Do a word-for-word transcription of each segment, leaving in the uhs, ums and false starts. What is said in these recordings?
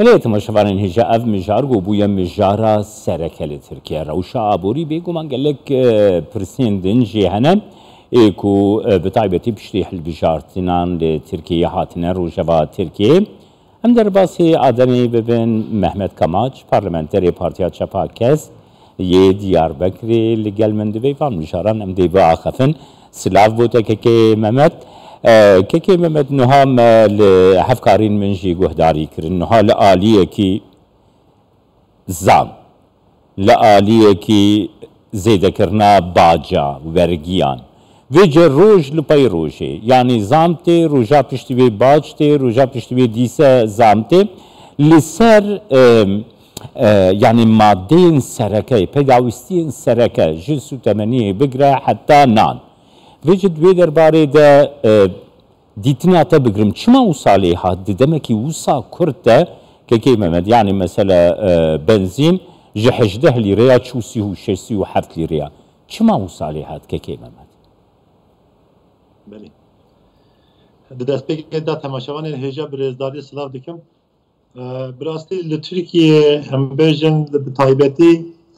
Eleyet maşavarın hija ev mijar go bu ya mijara serekeli Türkiye rawşa abori bêguman gelek pirsên din jî hene ê ku bi taybetî piştî hilbijartinan li Tirkiyeyê hatine rojeva Tirkiyeyê em derbasî ademê bibin Mehmet Kamaç parlamenterê Partiya Çapa Kes yê Diyarbekirê li gel min divê van mijaran em dê biaxefin silav bû te kekê Mehmet كيكي ممد نهام لحفكارين من جي قهداري كرن نها لآلية كي زام لآلية كي زيدا كرنا باجا ورقيان ويجا روج لپاي روجي يعني زامتي روجا پشتوي باجتي روجا پشتوي ديسا زامتي لسر يعني مادين سركي پیداوستين سركي جنسو تمنيه بقرا حتى نان وجد وی درباره ده دیتنا تا بگرم چما وصاله هات دمکی وصا کرده که کی ممد يعني مثلا بنزين جحجده ليريا تشوسي و شسي و حفت ليريا چما وصاله هات که کی ممد بله دست بگه ده تماشاوان هجا برزداری سلاف دکم براستی لترکیه هم بیجن بطایبتی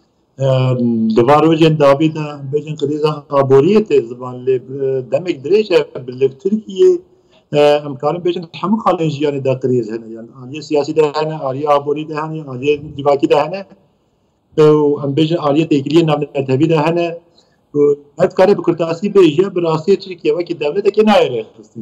لواروجن داوید بیشتر کلیزا عبوریت زبان ل دمک دریچه بلک ترکیه امکان بیشتر همه خالنجیان داخلیه هنه یعنی آلیه سیاسی ده هنه آلیه عبوری ده هنه آلیه دیواکی ده هنه و ام بیشتر آلیه تکلیه نام نتابی ده هنه و هر کاری بکرتاسی بیشتر براستی ترکیه و کی دولت که نه رخصتی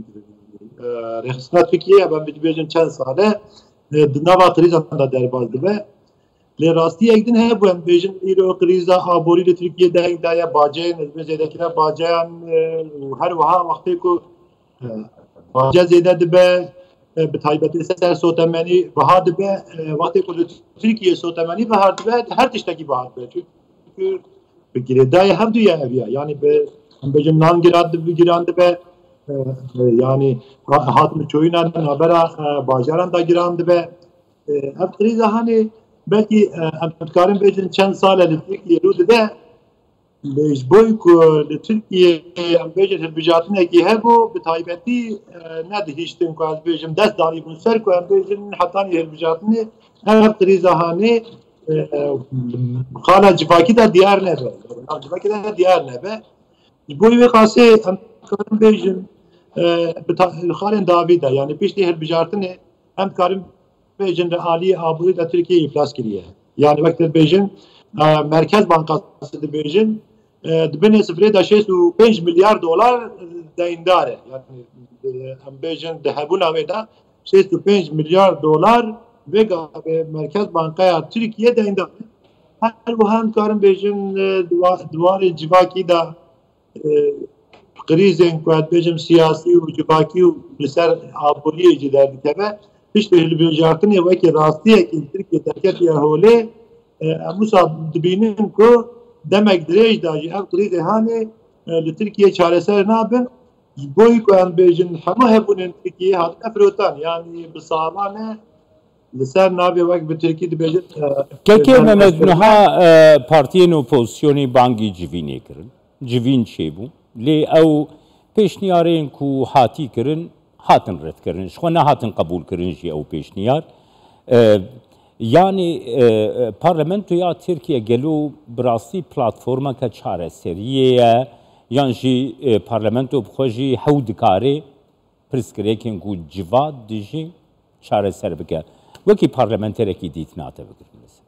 رخصت ترکیه ام بیشتر چند ساله دنیا کلیزا درباز ده لی راستی یک دن ہے وہ بیشتر ایرو کلیزا عبوری ل ترکیه ده دایا باجه نسبت زیاده کنا باجه هر وها وقتی کو باجه زیاده دبه بتایبتی سر سوتمانی بهاد به وقتی کو ترکیه سوتمانی بهاد به هر تشتکی بهاد به çünkü بگیره دای هم دویا اویا yani به بیشتر نام گراد بگیرند به yani hatم çoyunan habera bajaran da girand به ev kلیزا hani belki emkarın bejin çend sale li Türkiye rude de lejboy ku li Türkiye em bejin hilbijatın eki hebu bi taybeti ne dihiştin ku az bejim dest dani bun ser ku em bejin hatani hilbijatını ev krizahani khala cifaki da diyar nebe cifaki da diyar nebe boy ve kase emkarın bejin khalen davida yani pişti hilbijatını emkarın Bejin de Ali Aburi da Türkiye iflas kiriye. Yani vakti Bejin Merkez Bankası de Bejin dibine sıfır da şey su beş milyar dolar deyindare. Yani Bejin de hebuna ve da şey su beş milyar dolar ve Merkez Bankaya Türkiye deyindare. Her bu hankarın Bejin duvarı civaki da krizin kuat Bejin siyasi ve civaki ve ser Aburi'ye cider dikebe. پشت هلبجارتنی و که راستیه که ترکیه ترکیه هوله موسا دبینیم که دمک دریج داجی اف قریده هانه لترکیه چارسر نابن بوی که ان بیجن همه هبونن ترکیه هات افروتان yani بسالانه لسر نابی وقت به ترکیه دبیجن که که ممدنها پارتین اپوزیسیونی بانگی جوینی کرن جوین چی بو لی او پیشنیارین کو هاتی کرن هاتن رد کردن، شو نه هاتن قبول کردن جی او پیشنیار. یعنی پارلمانتو یا ترکیه گلو براسی پلتفرما که چاره سریه یعنی جی پارلمانتو بخوجی حود کاری پرسکره کن کو جواد دیجی چاره سر بکه وکی پارلمانتره کی دیت ناته بکرد مثلا.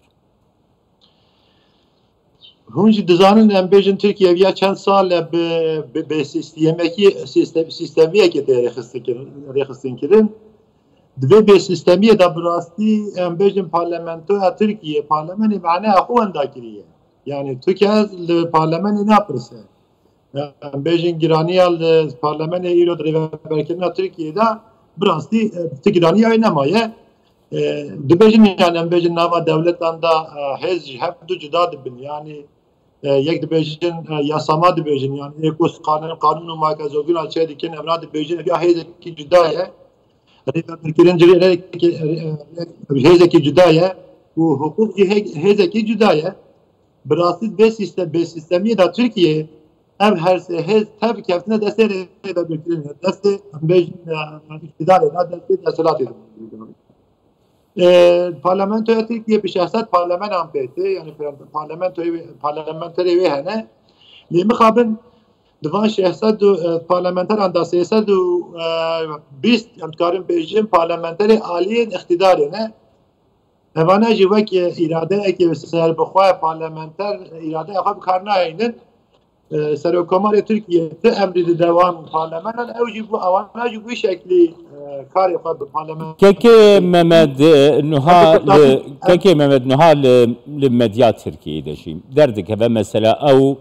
هونجی دزانن ام بیشتر ترکیه ویا چند سال به به سیستمی کی سیستم سیستمیه که داره خستکن رخصتین کردن دوی به سیستمی دا براستی ام بیشتر پارلمانتو ترکیه پارلمانی معنی اخوان داکریه yani Türkiye parlamenti ne yapırsa بیشتر گرانی ال پارلمانی ایراد ریورکن Türkiye'de براستی تگرانی ای نمایه دبیجن yani ام بیشتر نوا devletten da hez hep dü cüda dibin yani یک دبیجن یاسما دبیجن yani ekos kanun kanunu makazogün açıdikin emrad dibیجن ya hez ki cüda ya ریورکن جری hez ki cüda ya bu hukuk hez ki cüda ya براستی به سیستم به سیستمی da Türkiye ev her se hez tabi keftine destere da bekliyor deste بیشتر iktidar da deste deselat edin parlamentoya Türkiye bir şahsat parlament ampete yani parlamentoya parlamenteri ve hene li mixabin divan şahsat du parlamenter anda siyaset du bist emkarin bejim parlamenteri aliyen iktidarine evana jivek irade eki serbixwa parlamenter irade akab karnayının Serokkomar Türkiye'de emri devam parlamenten evci bu avanaj bu şekli kar yapar parlament. Keke Mehmet Nuha keke Mehmet Nuha li medya Türkiye'de şey derdik ve mesela ev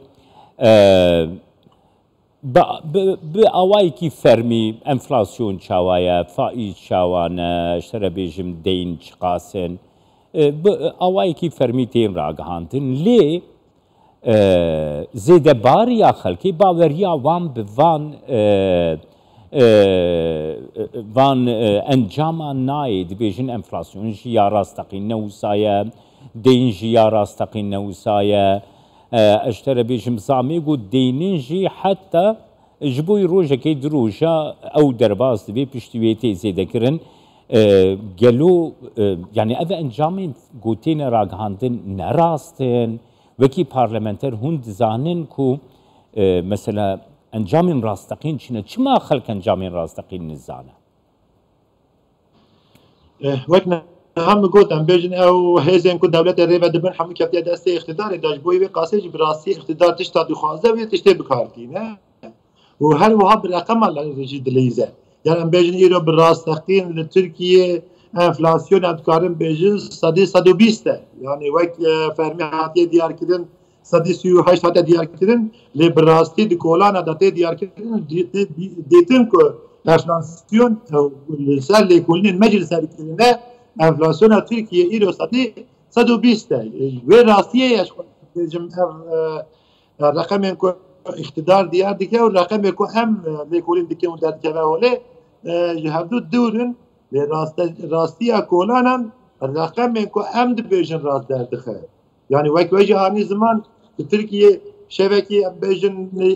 bi away ki fermi enflasyon çavaya faiz çavana işte bejim deyin çıkasın bi away ki fermi teyin raghandın li زێدەباری یا خەڵکی باوەریا وان بڤان وان ئەنجامان نایە دەبێژن ئەنفلاسیۆنژی یا ڕاستەقین نەوسایە دەینژی یا ڕاستەقین نەوسایە ئەشتەرە بێژم زامێک و دەینژی حتا ji بۆی ڕۆژەکەی درۆژە ئەو دەرباز دەبێ پشتیوێتێ زێدەکردن گەلۆ یعنی ئەvە ئەنجامên گوتێنە ڕاگەهاندن نەڕاستن وکی پارلمانتر هون دزانن کو مثلا انجامین راستقین چنه چما خلق انجامین راستقین نزانه وقت هم گفتم بیشتر او هزین کو دولت ریو دبن هم کفته دسته اقتدار داشت بوی و قاسج براستی اقتدار تشت دخوازه و تشت بکارتی نه و هر وها برقم الله رجید لیزه یعنی بیشتر ایرو براستقین لترکیه enflasyon emkarın bejin sadi sadi biste yani vek fermi hatiye diyar kirin sadi suyu haş hatiye diyar kirin le brasti di kolana date diyar kirin detin ko enflasyon ser le kolinin meclis erkirine enflasyona Türkiye ilo sadi sadi biste ve rastiye yaş bejim rakamın ko iktidar diyar dike o rakamın ko hem le kolin dike o derdike ve ole jihadu durun راستیا کولانم رقم کو ام دبیجن راست دردخه yani وقت وجه هانی zaman Türkiye şebeki bejin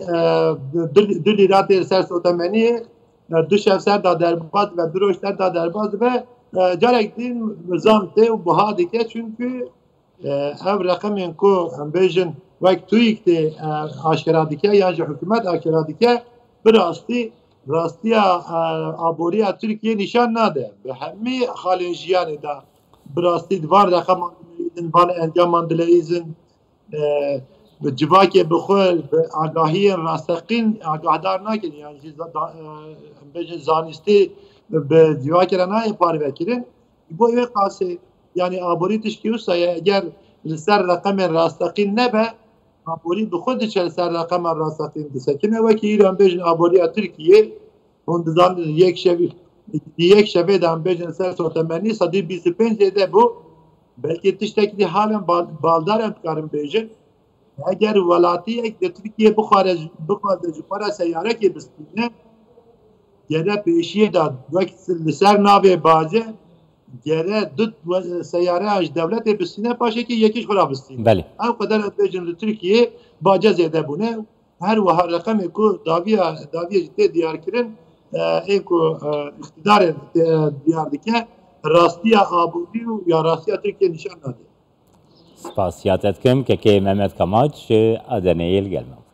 dü lirat ser otomani dü şefser da derbaz ve büroşlar da derbaz ve carek din nizam te bu hadike çünkü ev rakamın ko bejin وقت تویکte aşkeradike yani hükümet aşkeradike birasti راستیا آبوریا ترکیه نشان نده به همه خالین جیانی دا براستی دوار رقم اندلیزن وان انجام اندلیزن به جواکی بخور به آگاهی راستقین آگاهدار نکن یعنی بجن زانستی به جواکی را نای پاره بکرین bu eve قاسه yani آبوری تشکیوسا اگر سر رقم راستقین نبه آبوری به خود چل سر رقم راستقین دسکنه و که ایران بجن آبوری ترکیه اون یک شبی یک شبه دام بجن سر سوتمنی صدی بیست و پنج ده bu belki tişteki halen baldar emkarım bejin eğer velati ek de Türkiye bu xarij bu xarij para seyyare ki bistine gene peşiye da vakit ser nave bazı gene dut seyyare aj devlet bistine paşa ki yekiş xura bistine bale o kadar bejin Türkiye baca zede bu ne her ve her rakam ku daviya daviya ciddi diyar kirin eko iktidar diyardike rastiya abudi ya rastiya Türkiye nişan nadı. Spasiyat etkim ki Mehmet Kamaç Adana'ya gelmem.